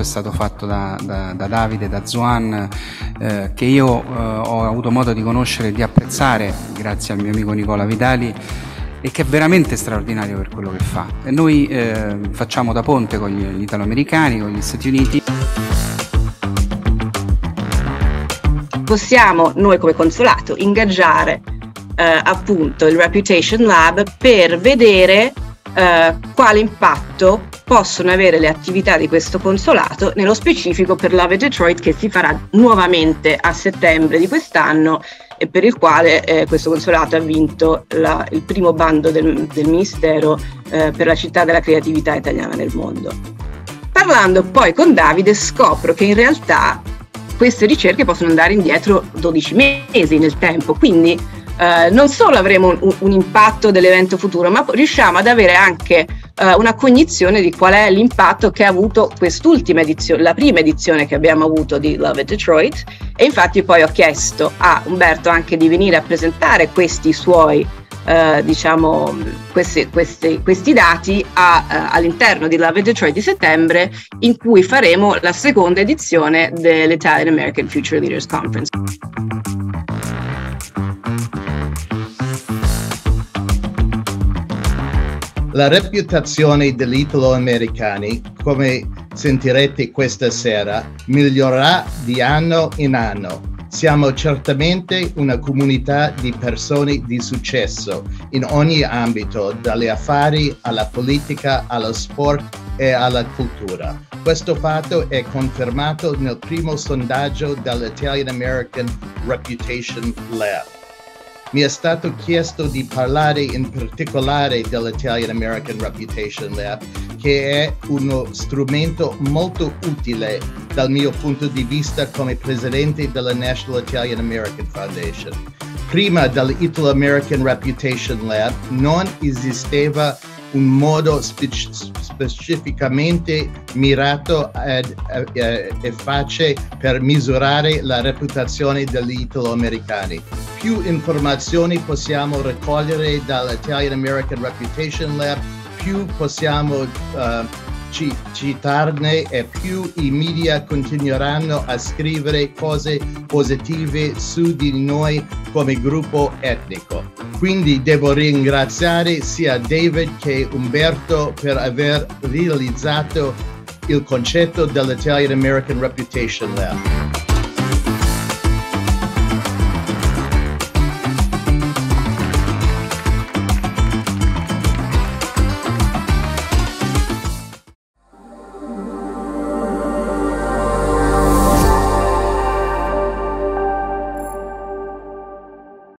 stato fatto da Davide, da Zuan, che io ho avuto modo di conoscere e di apprezzare grazie al mio amico Nicola Vitali, e che è veramente straordinario per quello che fa. E noi facciamo da ponte con gli italoamericani, con gli Stati Uniti. Possiamo noi come consolato ingaggiare appunto il Reputation Lab per vedere quale impatto possono avere le attività di questo consolato, nello specifico per l'Ave Detroit, che si farà nuovamente a settembre di quest'anno e per il quale questo consolato ha vinto il primo bando del Ministero per la città della creatività italiana nel mondo. Parlando poi con Davide scopro che in realtà queste ricerche possono andare indietro 12 mesi nel tempo, quindi non solo avremo un impatto dell'evento futuro, ma riusciamo ad avere anche una cognizione di qual è l'impatto che ha avuto quest'ultima edizione, la prima edizione che abbiamo avuto di Love It Detroit. E infatti poi ho chiesto a Umberto anche di venire a presentare questi suoi questi dati all'interno di Love It Detroit di settembre, in cui faremo la seconda edizione dell'Italian American Future Leaders Conference. La reputazione degli italo-americani, come sentirete questa sera, migliorerà di anno in anno. Siamo certamente una comunità di persone di successo in ogni ambito, dagli affari alla politica, allo sport e alla cultura. Questo fatto è confermato nel primo sondaggio dell'Italian American Reputation Lab. Mi è stato chiesto di parlare in particolare dell'Italian American Reputation Lab, che è uno strumento molto utile dal mio punto di vista come presidente della National Italian American Foundation. Prima dell'Italo American Reputation Lab non esisteva un modo specificamente mirato ed efficace per misurare la reputazione degli italo-americani. Più informazioni possiamo raccogliere dall'Italian American Reputation Lab, più possiamo citarne e più i media continueranno a scrivere cose positive su di noi come gruppo etnico. Quindi devo ringraziare sia David che Umberto per aver realizzato il concetto dell'Italian American Reputation Lab.